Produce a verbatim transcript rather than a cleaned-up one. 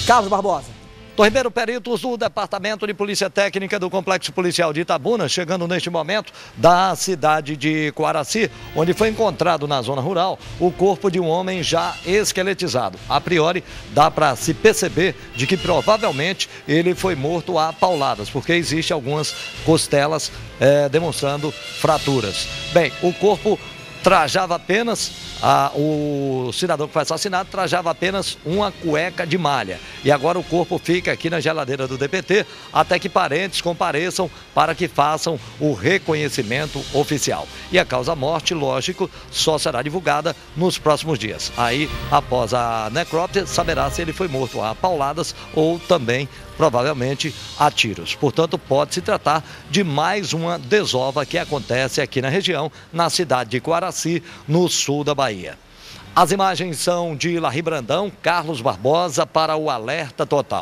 Carlos Barbosa. Tom Ribeiro, peritos do Departamento de Polícia Técnica do Complexo Policial de Itabuna, chegando neste momento da cidade de Coaraci, onde foi encontrado na zona rural o corpo de um homem já esqueletizado. A priori, dá para se perceber de que provavelmente ele foi morto a pauladas, porque existem algumas costelas é, demonstrando fraturas. Bem, o corpo trajava apenas, a, o cidadão que foi assassinado trajava apenas uma cueca de malha. E agora o corpo fica aqui na geladeira do D P T até que parentes compareçam para que façam o reconhecimento oficial. E a causa-morte, lógico, só será divulgada nos próximos dias. Aí, após a necrópsia, saberá se ele foi morto a pauladas ou também, provavelmente, a tiros. Portanto, pode se tratar de mais uma desova que acontece aqui na região, na cidade de Coaraci, no sul da Bahia. As imagens são de Larry Brandão, Carlos Barbosa para o Alerta Total.